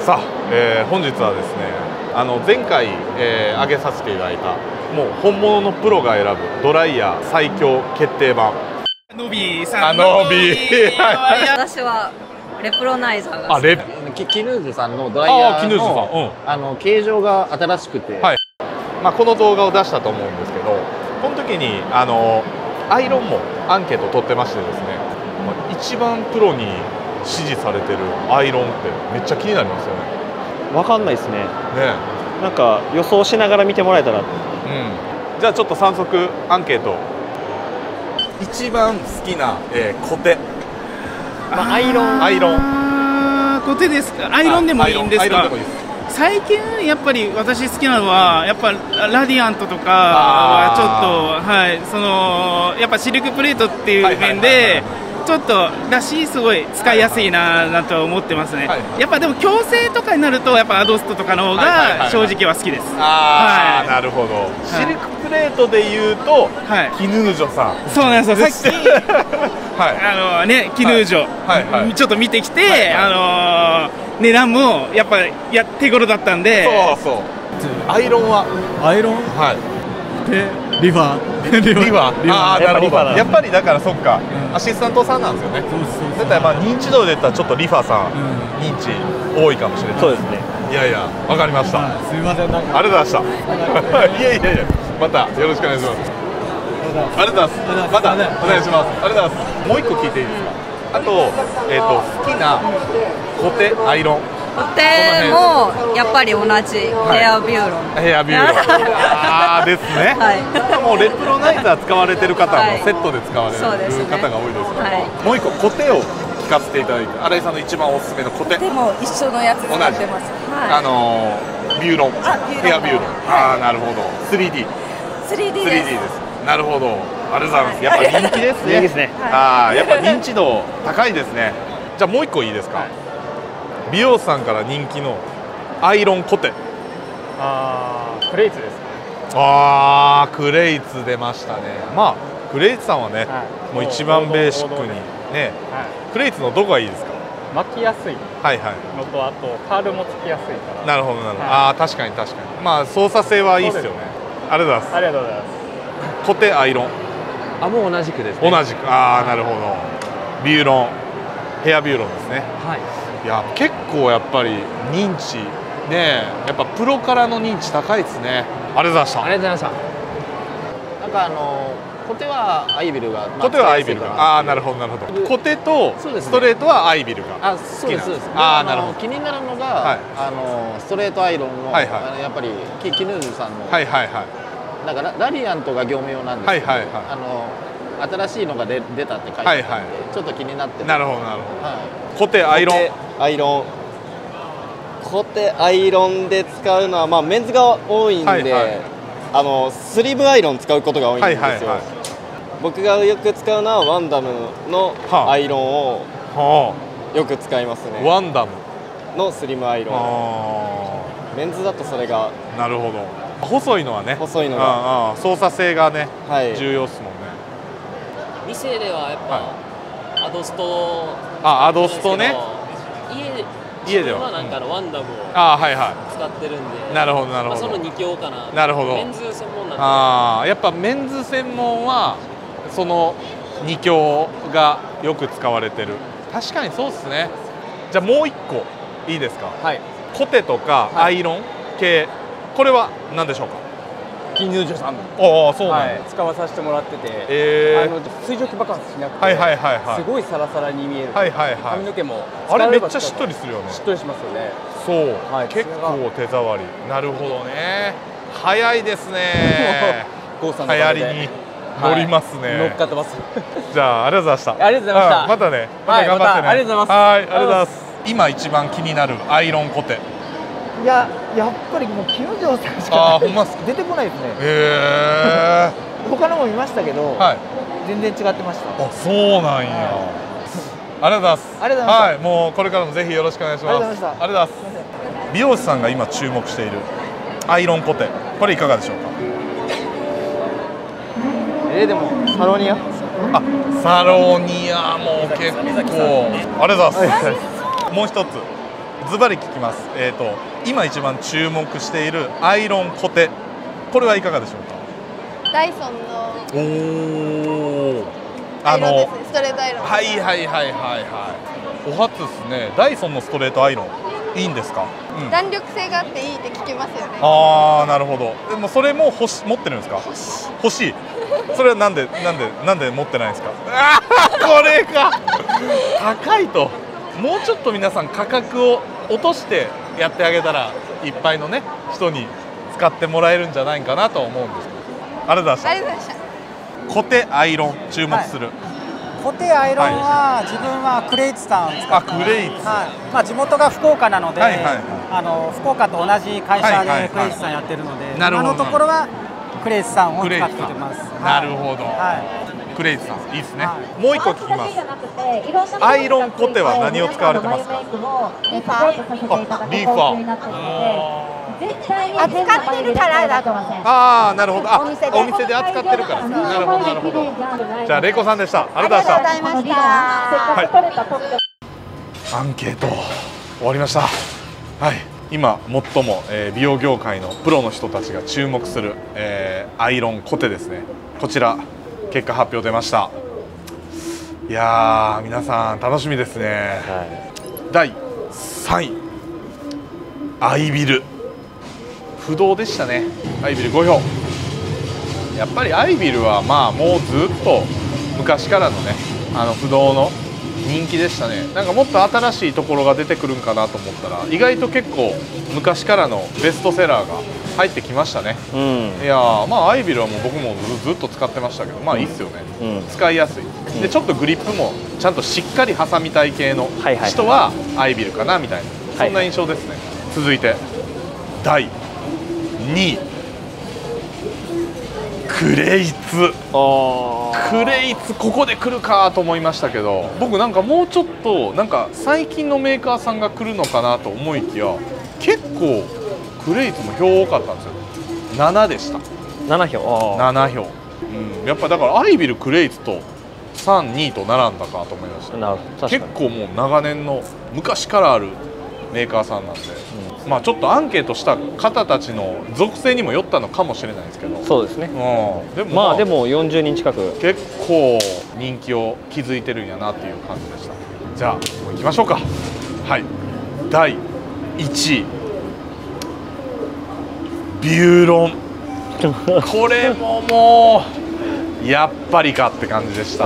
さあ、本日はですね、前回、上げさせていただいたもう本物のプロが選ぶドライヤー最強決定版。 ノビーさん。 私はレプロナイザーが好き。 キヌーズさんのドライヤーの形状が新しくて、 はい、この動画を出したと思うんですけど、この時にアイロンもアンケート取ってましてですね、一番プロに支持されてるアイロンってめっちゃ気になりますよね。 わかんないですね。 ね、 なんか予想しながら見てもらえたら。 じゃあちょっと早速アンケート。一番好きな、コテ。 アイロン。 コテですか。アイロンでもいいんですか。最近やっぱり私好きなのはやっぱラディアントとかはちょっと、はい、やっぱシルクプレートっていう面でちょっとらしいすごい使いやすいなとは思ってますね。やっぱでも矯正とかになるとやっぱアドストとかの方が正直は好きです。 ああ、なるほど。シルクプレートでいうとキヌージョさん。 そうなんですよ。さっきキヌージョちょっと見てきて、値段もやっぱ手頃だったんで。 そうそう。アイロンはリファああ、なるほど。やっぱりだからそっか、アシスタントさんなんですよね。だから認知度で言ったらちょっとリファさん認知多いかもしれない。 そうですね。 いやいや、わかりました。 すみません、なんかありがとうございました。いやいやいや、またよろしくお願いします。ありがとうございます。またお願いします。ありがとうございます。もう一個聞いていいですか。あと好きなコテアイロン。 コテもやっぱり同じヘアビューロン。 ヘアビューロン。ああですね。もうレプロナイザー使われてる方はセットで使われる方が多いですから。もう一個コテを聞かせていただいて、新井さんの一番おすすめのコテ。 でも一緒のやつ使ってます。 ビューロン、ヘアビューロン。ああ、なるほど。3D です。なるほど。ありがとうございます。やっぱ人気ですね。 人気ですね。 ああ、やっぱ認知度高いですね。じゃあもう一個いいですか。美容師さんから人気のアイロンコテ。 クレイツですね。 ああ、クレイツ出ましたね。まあクレイツさんはね、もう一番ベーシックにね。クレイツのどこがいいですか。 巻きやすいのと、あとカールもつきやすいから。 なるほどなるほど。ああ、確かに。まあ操作性はいいですよね。ありがとうございます。 ありがとうございます。 コテアイロン。 もう同じくですね。 同じく。ああ、なるほど。ビューロン、ヘアビューロンですね。いや、結構やっぱり認知ね、やっぱプロからの認知高いですね。ありがとうございました。 ありがとうございました。なんかコテはアイビルが。 ああ、なるほど。コテとストレートはアイビルが。 そうです。 ああ、なるほど。 気になるのがストレートアイロンのやっぱりキヌーズさんのなんかラディアントが業務用なんですけど、新しいのが出たって書いてあってちょっと気になって。 なるほど。コテアイロン。 コテアイロンで使うのはメンズが多いんで、スリムアイロン使うことが多いんですよ。僕がよく使うのはワンダムのアイロンをよく使いますね。 ワンダムのスリムアイロン。メンズだとそれが。 なるほど。細いのはね。操作性がね、重要ですもんね。 店ではやっぱアドスト。 アドストね。家ではなんかワンダムを使ってるんで。 なるほど。 その2強かな。 なるほど。 メンズ専門なんで。 やっぱメンズ専門はその2強がよく使われてる。確かにそうですね。じゃあもう一個いいですか。コテとかアイロン系、これは何でしょうか。 キヌージョさん。 そうなんです。 使わさせてもらってて、水蒸気爆発しなくてすごいサラサラに見える。髪の毛もあれめっちゃしっとりするよね。 しっとりしますよね。 そう、結構手触り。なるほどね。早いですね。流行りに乗りますね。 乗っかってます。 じゃあありがとうございました。 ありがとうございました。 またね。また頑張ってね。 ありがとうございます。 ありがとうございます。今一番気になるアイロンコテ。 いや、やっぱりもうキヌージョさんしか出てこないですね。他のも見ましたけど、全然違ってました。 そうなんや。ありがとうございます。 ありがとうございます。 もうこれからもぜひよろしくお願いします。ありがとうございます。美容師さんが今注目しているアイロンコテ、これいかがでしょうか。 でもサロニア。 サロニアも結構。ありがとうございます。もう一つズバリ聞きます。今一番注目しているアイロンコテ、これはいかがでしょうか。 ダイソンのアイロンですね。ストレートアイロン。 はいはいはいはいはい。お初ですね。ダイソンのストレートアイロンいいんですか。 弾力性があっていいって聞きますよね。 ああ、なるほど。でもそれも持ってるんですか。欲しい。それはなんで持ってないんですか。ああ、これか。高いと。もうちょっと皆さん価格を落としてやってあげたらいっぱいのね人に使ってもらえるんじゃないかなと思うんですけど。ありがとうございました。コテアイロン注目する。 コテアイロンは自分はクレイツさんを使ってます。 クレイツ。 まあ地元が福岡なので、福岡と同じ会社でクレイツさんやってるので、今のところはクレイツさんを使ってます。 なるほど。クレイツさんいいですね。もう一個聞きます。アイロンコテは何を使われてますか。 リファー。 リファー。 扱ってるからだと思います。 ああ、なるほど。お店で扱ってるから。なるほどなるほど。じゃあレイコさんでした。ありがとうございました。はい。アンケート終わりました。はい。今最も美容業界のプロの人たちが注目するアイロンコテですね。こちら結果発表出ました。いやー皆さん楽しみですね。第3位アイビル。不動でしたね。アイビル5票。やっぱりアイビルはまあもうずっと昔からのね不動の人気でしたね。なんかもっと新しいところが出てくるんかなと思ったら意外と結構昔からのベストセラーが入ってきましたね。いやまあアイビルはもう僕もずっと使ってましたけど、まあいいっすよね。使いやすい。でちょっとグリップもちゃんとしっかり挟みたい系の人はアイビルかなみたいな、そんな印象ですね。続いて第2位クレイツ。クレイツここで来るかと思いましたけど、僕なんかもうちょっとなんか最近のメーカーさんが来るのかなと思いきや結構クレイツも票多かったんですよ。7でした。7票。7票。やっぱだからアイビルクレイツと3、2と並んだかと思いました。結構もう長年の昔からあるメーカーさんなんで、まあちょっとアンケートした方たちの属性にもよったのかもしれないですけど。そうですね。でもまあでも40人近く結構人気を築いてるんやなっていう感じでした。じゃあもう行きましょうか。はい。第1位ビューロン。これももうやっぱりかって感じでした。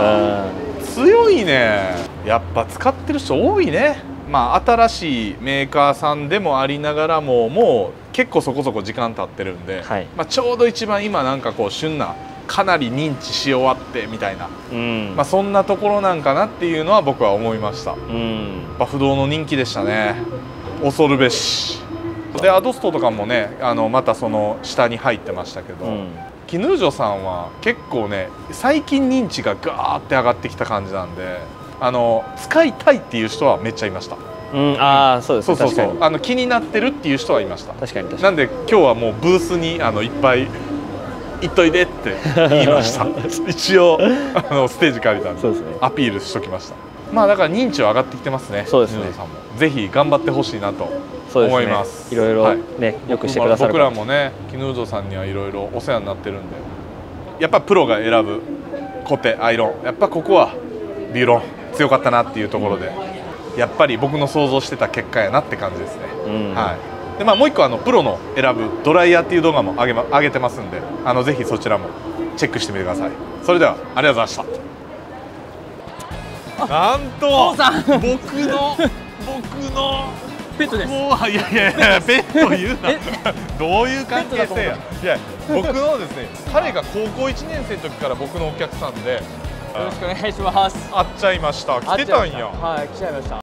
強いね。やっぱ使ってる人多いね。まあ新しいメーカーさんでもありながらももう結構そこそこ時間経ってるんで、まあちょうど一番今なんかこう旬なかなり認知し終わってみたいな、まあそんなところなんかなっていうのは僕は思いました。やっぱ不動の人気でしたね。恐るべし。でアドストとかもねまたその下に入ってましたけど、キヌージョさんは結構ね最近認知がガーって上がってきた感じなんで。使いたいっていう人はめっちゃいました。ああそうですね。そうそうそう。気になってるっていう人はいました。確かに。なんで今日はもうブースにいっぱい行っといでって言いました。一応ステージ借りたんでアピールしときました。まあだから認知は上がってきてますね。そうですね。ぜひ頑張ってほしいなと思います。いろいろねよくしてくださる。僕らもねキヌージョさんにはいろいろお世話になってるんで、やっぱプロが選ぶコテアイロン、やっぱここはビューロン。強かったなっていうところでやっぱり僕の想像してた結果やなって感じですね。はい。でまあもう一個プロの選ぶドライヤーっていう動画も上げてますんでぜひそちらもチェックしてみてください。それではありがとうございました。なんと僕のペットです。もういやいやいやペット言うな。どういう関係性や。いや僕のですね彼が高校1年生の時から僕のお客さんで。よろしくお願いします。会っちゃいました。来てたんや。はい、来ちゃいました。